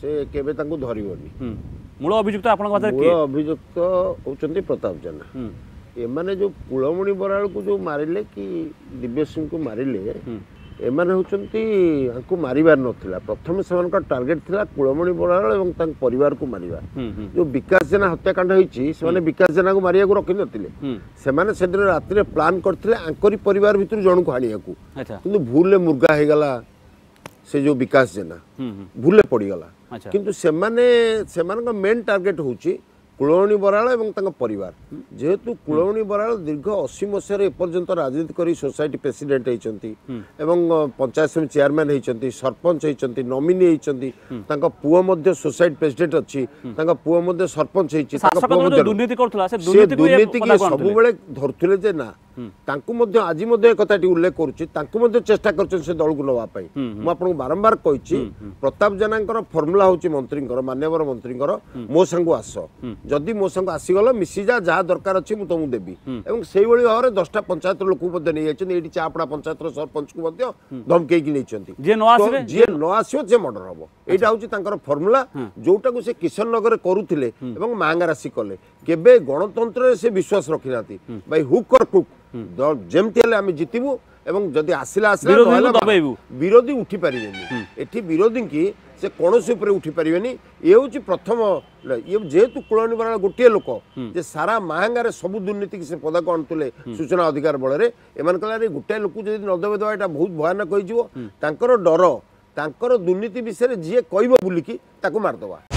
से केबे तांको धरिबनी मूल अभियुक्त आपन बात मूल अभियुक्त होचंती प्रताप जेना एमाने जो कुलमणि बराल को जो मारिले कि दिव्य सिंह को मारिले एमाने होचंती आंको मारिबार नथिला प्रथम सेमानका टार्गेट थिला कुलमणि बराल एवं तांक परिवार को मारिबा जो विकास जेना हत्याकांड होईची सेमाने विकास जेना को मारिया को रखि नथिले सेमाने सेदिन रात्रि प्लान करथिले आंकरी परिवार भितर जण को हानिया को किंतु भूलले मुर्गा हे गला से जो विकास जेना भूलले पड़ी गला किंतु सेमाने सेमानका मेन टार्गेट होची कुलमणि बराल एवं तांका परिवार जेहेतु कुलमणि बराल दीर्घ 80 मसीह एपर्यंत राजनीति करी सोसाइटी प्रेसिडेंट होइचंती एवं पंचायत समिति चेयरमैन होइचंती सरपंच होइचंती नॉमिनी होइचंती तांका पुओ मध्ये सोसाइटी प्रेसिडेंट अछि तांका पुओ मध्ये सरपंच होइछि तांका पुओ मध्ये दुर्नीति करथला से दुर्नीति की सब बेले धरथुले जे ना तांकु मध्ये आज मध्ये कथाटी उल्लेख करूछि तांकु मध्ये चेष्टा करछन से दल को नवा पई म आपन बारंबार कहिछि प्रताप जेनांकर फार्मूला होछि मंत्रींकर मान्यवर मंत्रींकर मो संग आस जदि मो संग आसी गलो मिसी जा जहा दरकार अछि मु तुमु देबी एवं सेही बळी भाबरे 10टा पंचायत लोक मध्ये नै आछन एडी चापड़ा पंचायत रो सरपंच को मध्ये धमकेई कि नैचंती जे न आसीबे जे मर्डर हबो एटा होछि तांकर फार्मूला जोटा को से किशन नगर करूथिले एवं मांगा राशि कले केबे गणतंत्र रे से विश्वास रखि नाती भाई हुक और कुक जेमती हेले आम जितबू एवं जदि आसला आसला विरोधी उठी पारिबेनी एठी विरोधी की से कौनसी ऊपर उठी पारिबेनी ये होची प्रथम ये जेहेतु कुलमणि बराल गोटे लोक जे सारा महांगारे सब दुर्नीति की से पदक आणुले सूचना अधिकार बल रे एमान कला रे गोटे लोक जदि न देबे दवा एटा बहुत भयानक होई जिवो तांकर डर तांकर दुर्नीति विषय जे कहबो बुलिकी ताको मार दवा।